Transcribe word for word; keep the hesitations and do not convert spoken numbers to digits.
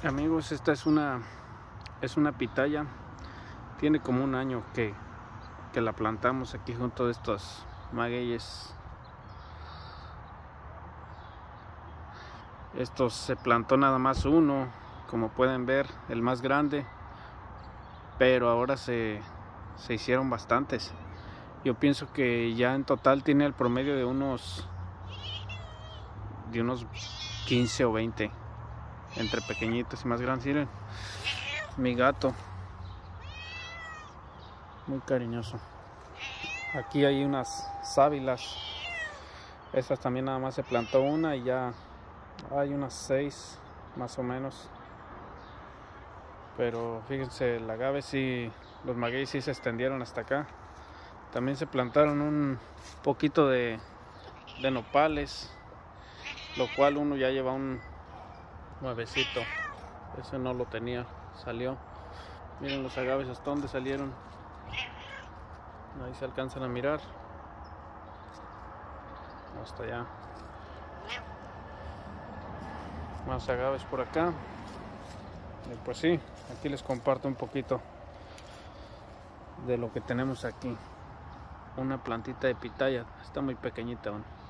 Amigos, esta es una es una pitaya. Tiene como un año que, que la plantamos aquí junto a estos magueyes. Estos se plantó nada más uno, como pueden ver, el más grande, pero ahora se, se hicieron bastantes. Yo pienso que ya en total tiene el promedio de unos de unos quince o veinte, entre pequeñitos y más grandes. Miren, mi gato, muy cariñoso. Aquí hay unas sábilas. Estas también nada más se plantó una y ya hay unas seis más o menos. Pero fíjense, el agave sí, los magueyes sí se extendieron hasta acá. También se plantaron un poquito de, de nopales, lo cual uno ya lleva un nuevecito. Ese no lo tenía, salió. Miren los agaves hasta dónde salieron. Ahí se alcanzan a mirar. Hasta allá. Más agaves por acá. Y pues sí, aquí les comparto un poquito de lo que tenemos aquí. Una plantita de pitaya, está muy pequeñita aún.